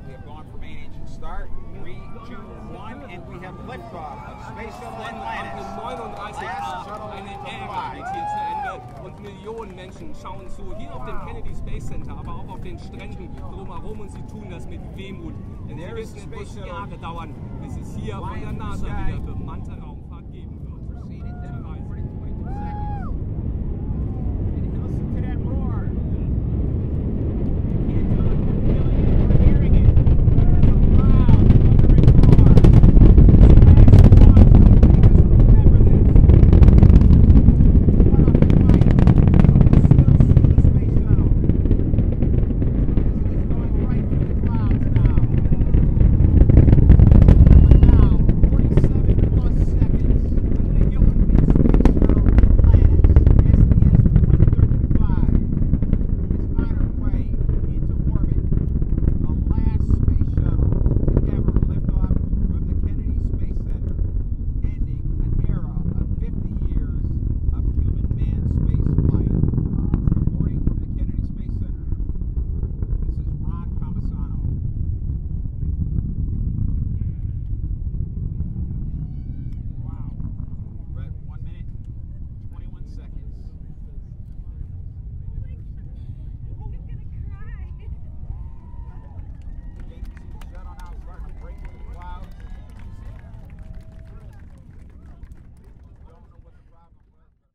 We have gone for main engine start. 3, 2, 1, and we have liftoff of Space Shuttle Altantis. 39A, eine Ära geht hier zu Ende und Millionen Menschen schauen zu, hier auf dem Kennedy Space Center, aber auch auf den Stränden drumherum, und sie tun das mit Wehmut. Denn sie wissen, es wird Jahre dauern, bis es hier von der NASA wieder bemannte Raum